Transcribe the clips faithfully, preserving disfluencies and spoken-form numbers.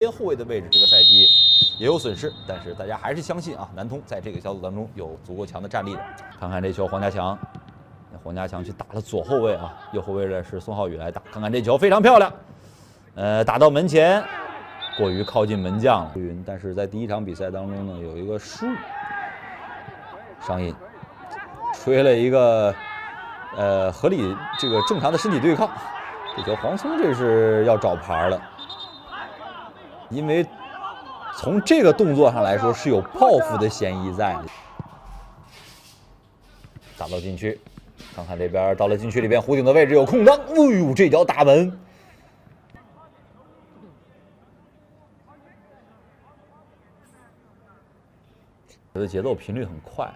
边后卫的位置，这个赛季也有损失，但是大家还是相信啊，南通在这个小组当中有足够强的战力的。看看这球，黄家强，黄家强去打了左后卫啊，右后卫的是宋浩宇来打。看看这球非常漂亮，呃，打到门前，过于靠近门将了。但是在第一场比赛当中呢，有一个失误，上瘾，吹了一个呃合理这个正常的身体对抗。这球黄聪这是要找牌了。 因为从这个动作上来说是有报复的嫌疑在的。打到禁区，看看这边到了禁区里边，弧顶的位置有空当，哎呦，这脚打门！他的节奏频率很快，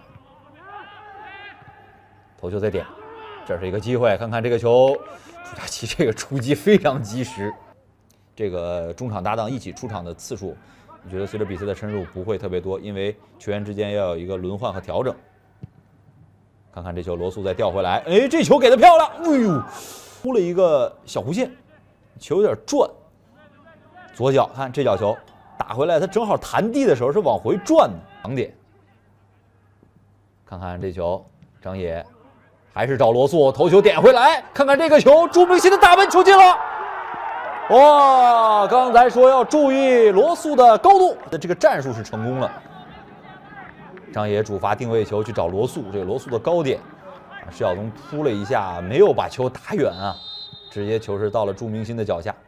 头球再点，这是一个机会，看看这个球，朱佳琪这个出击非常及时。 这个中场搭档一起出场的次数，我觉得随着比赛的深入不会特别多，因为球员之间要有一个轮换和调整。看看这球，罗素再调回来，哎，这球给的漂亮，哎呦，出了一个小弧线，球有点转，左脚看这脚球打回来，它正好弹地的时候是往回转的，强点。看看这球，张野还是找罗素，头球点回来，看看这个球，朱明鑫的大门球进了。 哇！刚才说要注意罗素的高度，的这个战术是成功了。张野主罚定位球去找罗素，这个罗素的高点，施晓东扑了一下，没有把球打远啊，直接球是到了朱明鑫的脚下。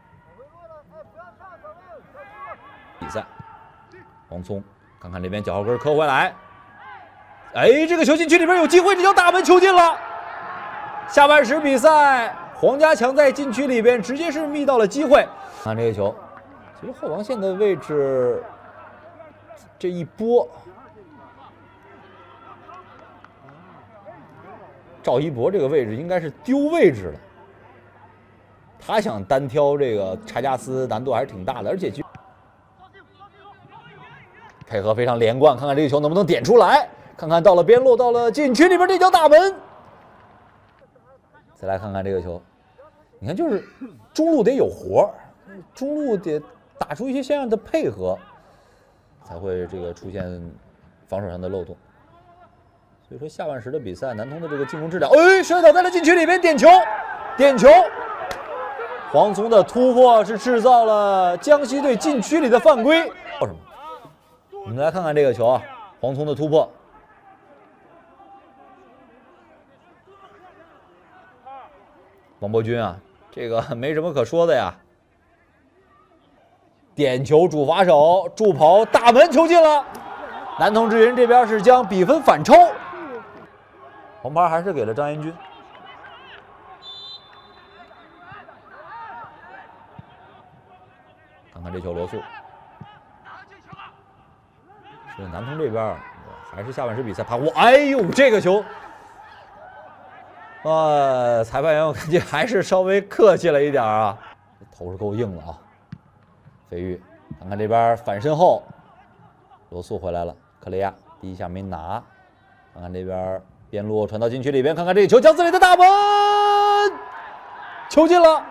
比赛，黄聪，看看这边脚后跟磕回来，哎，这个球禁区里边有机会，这球大门球进了。下半时比赛。 黄家强在禁区里边直接是觅到了机会，看这个球，其实后防线的位置这一波，赵一博这个位置应该是丢位置了，他想单挑这个查加斯难度还是挺大的，而且就配合非常连贯，看看这个球能不能点出来，看看到了边路，到了禁区里边这脚大门，再来看看这个球。 你看，就是中路得有活儿，中路得打出一些像样的配合，才会这个出现防守上的漏洞。所以说下半时的比赛，南通的这个进攻质量，哎，摔倒在了禁区里边，点球，点球。黄聪的突破是制造了江西队禁区里的犯规。叫什么？我们来看看这个球啊，黄聪的突破。 王博君啊，这个没什么可说的呀。点球主罚手助跑大门球进了，南通之云这边是将比分反超，红牌还是给了张彦军。看看这球罗素，是南通这边还是下半时比赛怕我，哎呦，这个球。 呃，裁判员我感觉还是稍微客气了一点啊，头是够硬的啊。飞玉，看看这边反身后，罗素回来了，克雷亚第一下没拿，看看这边边路传到禁区里边，看看这个球，江思磊的大门，球进了。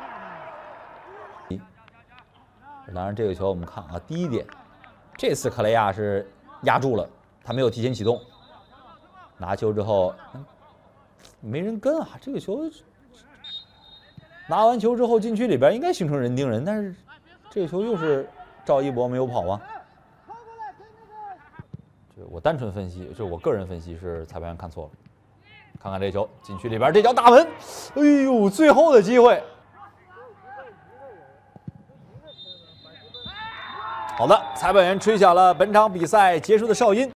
当然这个球我们看啊，第一点，这次克雷亚是压住了，他没有提前启动，拿球之后。嗯 没人跟啊！这个球拿完球之后，禁区里边应该形成人盯人，但是这个球又是赵一博没有跑吗？这我单纯分析，就是我个人分析是裁判员看错了。看看这球，禁区里边这脚大门，哎呦，最后的机会。好的，裁判员吹响了本场比赛结束的哨音。